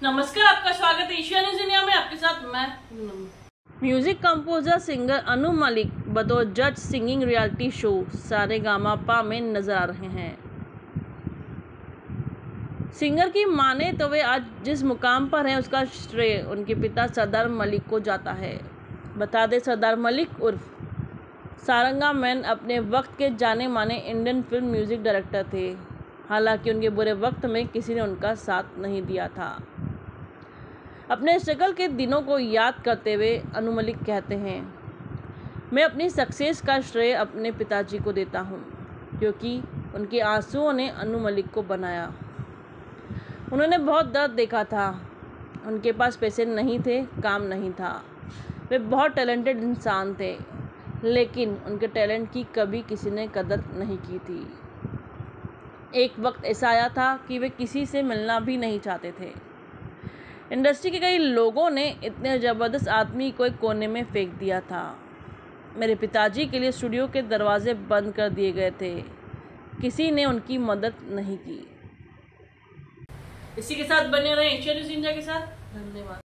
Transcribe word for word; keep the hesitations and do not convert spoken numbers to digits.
नमस्कार, आपका स्वागत है एशिया न्यूज इंडिया में। आपके साथ मैं music composer singer Anu Malik बतौर जज सिंगिंग रियलिटी शो सारेगामापा में नजर आ रहे हैं। सिंगर की माने तो वे आज जिस मुकाम पर हैं उसका श्रेय उनके पिता सरदार मलिक को जाता है। बता दें, सरदार मलिक उर्फ सारंगा मैन अपने वक्त के जाने माने इंडियन फिल्म म्यूजिक डायरेक्टर थे। हालांकि उनके बुरे वक्त में किसी ने उनका साथ नहीं दिया था। अपने स्ट्रगल के दिनों को याद करते हुए अनु मलिक कहते हैं, मैं अपनी सक्सेस का श्रेय अपने पिताजी को देता हूँ, क्योंकि उनके आंसुओं ने अनु मलिक को बनाया। उन्होंने बहुत दर्द देखा था। उनके पास पैसे नहीं थे, काम नहीं था। वे बहुत टैलेंटेड इंसान थे, लेकिन उनके टैलेंट की कभी किसी ने कदर नहीं की थी। एक वक्त ऐसा आया था कि वे किसी से मिलना भी नहीं चाहते थे। इंडस्ट्री के कई लोगों ने इतने ज़बरदस्त आदमी को एक कोने में फेंक दिया था। मेरे पिताजी के लिए स्टूडियो के दरवाजे बंद कर दिए गए थे। किसी ने उनकी मदद नहीं की। इसी के साथ बने रहे एशिया न्यूज इंडिया के साथ। धन्यवाद।